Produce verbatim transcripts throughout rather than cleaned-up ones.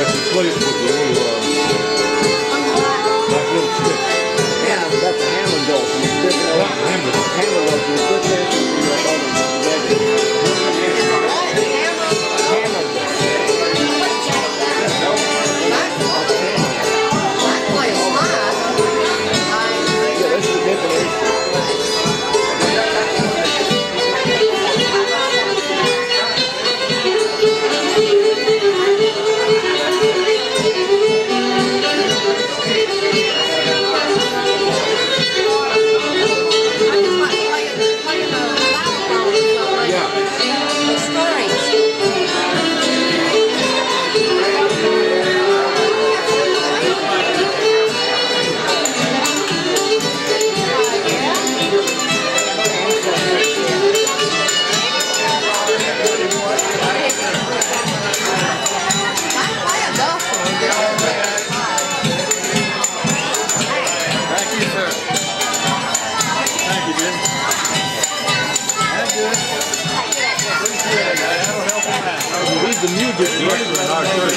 But you play it with the little, uh, like little sticks. Yeah, that's a Hammond dolphin. It's different. Not Hammond. Hammond dolphin. You put that in your other regular. Hammond dolphin. Yeah, that's the definition. The music director in our church.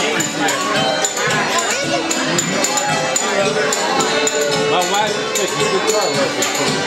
My wife is taking guitar lessons.